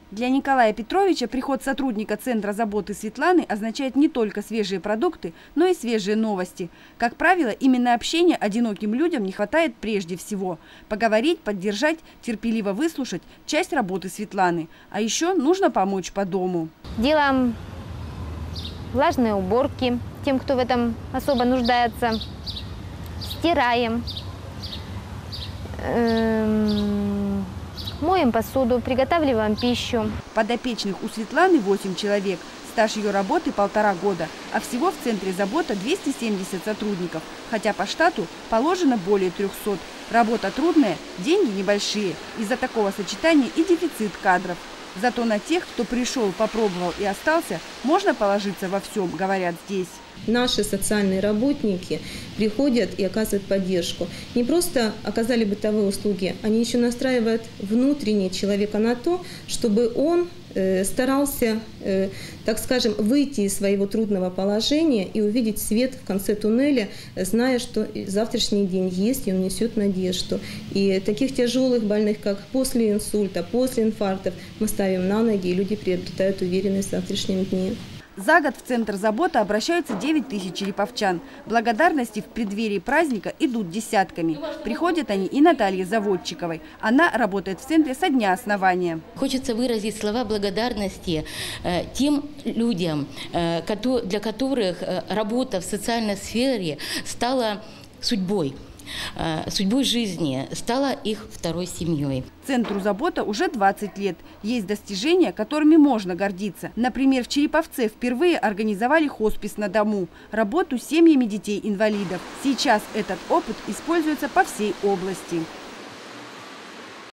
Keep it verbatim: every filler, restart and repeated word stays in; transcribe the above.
Для Николая Петровича приход сотрудника Центра заботы Светланы означает не только свежие продукты, но и свежие новости. Как правило, именно общения одиноким людям не хватает прежде всего. Поговорить, поддержать, терпеливо выслушать – часть работы Светланы. А еще нужно помочь по дому. Делаем влажные уборки тем, кто в этом особо нуждается. Стираем. Эм... Моем посуду, приготавливаем пищу. Подопечных у Светланы восемь человек. Стаж ее работы полтора года. А всего в Центре забота двести семьдесят сотрудников. Хотя по штату положено более трёхсот. Работа трудная, деньги небольшие. Из-за такого сочетания и дефицит кадров. Зато на тех, кто пришел, попробовал и остался, можно положиться во всем, говорят здесь. Наши социальные работники приходят и оказывают поддержку. Не просто оказали бытовые услуги, они еще настраивают внутренне человека на то, чтобы он э, старался, э, так скажем, выйти из своего трудного положения и увидеть свет в конце туннеля, зная, что завтрашний день есть и он несет надежду. И таких тяжелых больных, как после инсульта, после инфарктов, мы ставим на ноги, и люди приобретают уверенность в завтрашнем дне. За год в Центр заботы обращаются девять тысяч череповчан. Благодарности в преддверии праздника идут десятками. Приходят они и Наталье Заводчиковой. Она работает в Центре со дня основания. Хочется выразить слова благодарности э, тем людям, э, для которых э, работа в социальной сфере стала судьбой. судьбой жизни, стала их второй семьей. Центру забота уже двадцать лет. Есть достижения, которыми можно гордиться. Например, в Череповце впервые организовали хоспис на дому, работу с семьями детей-инвалидов. Сейчас этот опыт используется по всей области.